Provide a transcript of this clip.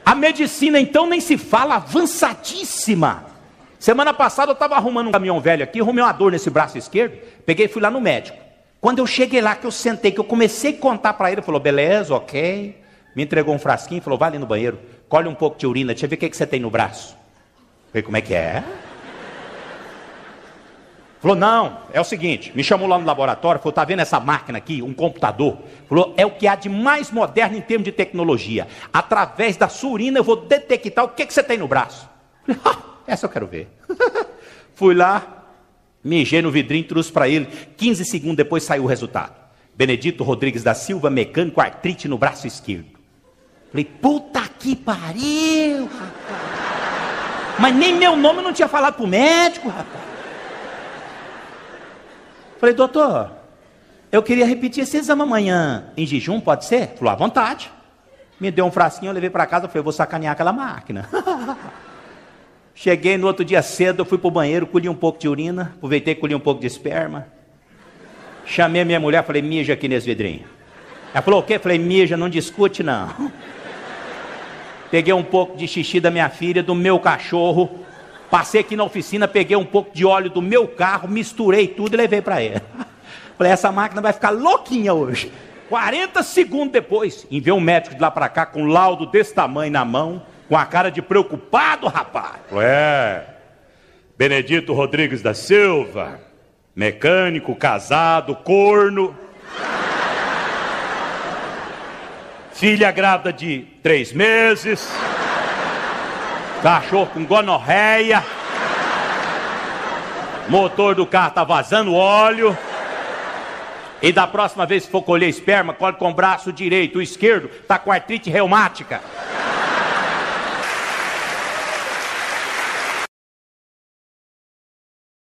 A medicina, então, nem se fala, avançadíssima. Semana passada eu estava arrumando um caminhão velho aqui, arrumei uma dor nesse braço esquerdo, peguei e fui lá no médico. Quando eu cheguei lá, que eu sentei, que eu comecei a contar para ele, ele falou, beleza, ok. Me entregou um frasquinho, falou, vai ali no banheiro, colhe um pouco de urina, deixa eu ver o que você tem no braço. Falei, como é que é? Falou, não, é o seguinte, me chamou lá no laboratório, falou, tá vendo essa máquina aqui, um computador? Falou, é o que há de mais moderno em termos de tecnologia. Através da sua urina eu vou detectar o que você tem no braço. Falei, essa eu quero ver. Fui lá, mijei no vidrinho, trouxe para ele, 15 segundos depois saiu o resultado. Benedito Rodrigues da Silva, mecânico, artrite no braço esquerdo. Falei, puta que pariu, rapaz. Mas nem meu nome eu não tinha falado pro médico, rapaz. Falei, doutor, eu queria repetir esse exame amanhã em jejum, pode ser? Falou, à vontade. Me deu um frasquinho, eu levei para casa, falei, vou sacanear aquela máquina. Cheguei no outro dia cedo, eu fui pro banheiro, colhi um pouco de urina, aproveitei e colhi um pouco de esperma. Chamei a minha mulher, falei, mija aqui nesse vidrinho. Ela falou, o quê? Falei, mija, não discute não. Peguei um pouco de xixi da minha filha, do meu cachorro, passei aqui na oficina, peguei um pouco de óleo do meu carro, misturei tudo e levei para ele. Falei, essa máquina vai ficar louquinha hoje. 40 segundos depois, enviou um médico de lá para cá, com um laudo desse tamanho na mão, com a cara de preocupado, rapaz. Falei, Benedito Rodrigues da Silva, mecânico, casado, corno. Filha grávida de 3 meses. Cachorro com gonorreia. Motor do carro tá vazando óleo. E da próxima vez que for colher esperma, colhe com o braço direito. O esquerdo tá com artrite reumática.